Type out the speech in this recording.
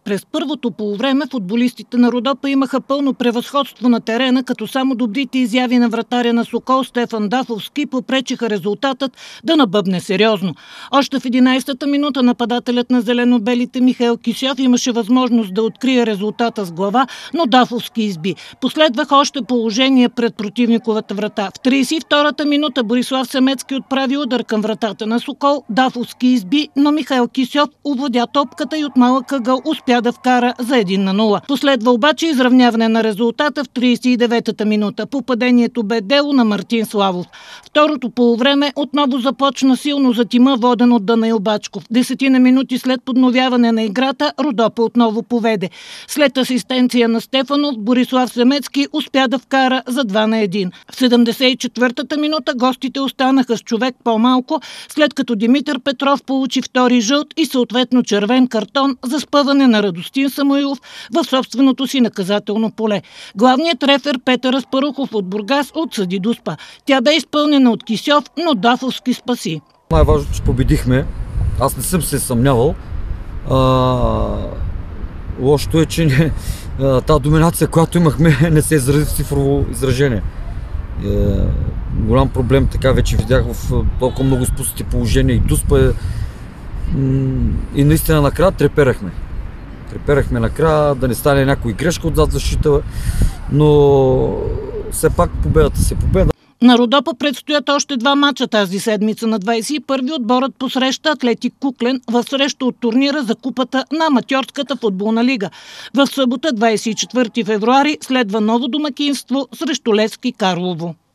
През първото полувреме футболистите на Родопа имаха пълно превъзходство на терена, като само добрите изяви на вратаря на Сокол Стефан Дафовски попречиха резултатът да набъбне сериозно. Още в 11-та минута нападателят на зелено-белите Михаил Кисьов имаше възможност да открие резултата с глава, но Дафовски изби. Последваха още положение пред противниковата врата. В 32-та минута Борислав Семецки отправи удар към вратата на Сокол. Дафовски изби, но Михаил Кисьов овладя топката и от малък ъгъл успя да вкара за 1-0. Последва обаче изравняване на резултата в 39-та минута. Попадението бе дело на Мартин Славов. Второто полувреме отново започна силно за тима, воден от Данаил Бачков. 10 минути след подновяване на играта Родопа отново поведе. След асистенция на Стефанов, Борислав Семецки успя да вкара за 2-1. В 74-та минута гостите останаха с човек по-малко, след като Димитър Петров получи втори жълт и съответно червен картон за спъване на Радостин Самуилов в собственото си наказателно поле. Главният рефер Петър Аспарухов от Бургас отсъди Дуспа. Тя бе изпълнена от Кисьов, но Дафовски спаси. Най-важното, че победихме. Аз не съм се съмнявал. Лошото е, че тази доминация, която имахме, не се изрази в цифрово изражение. Голям проблем, така вече видях в толкова много изпуснати положения и Дуспа и наистина накрая треперахме. Треперахме накрая да не стане някой грешка отзад защита, но все пак победата се победа. На Родопа предстоят още 2 мача тази седмица. На 21-и отборът посреща Атлетик Куклен в среща от турнира за купата на Аматьорската футболна лига. В събота, 24 февруари, следва ново домакинство срещу Левски Карлово.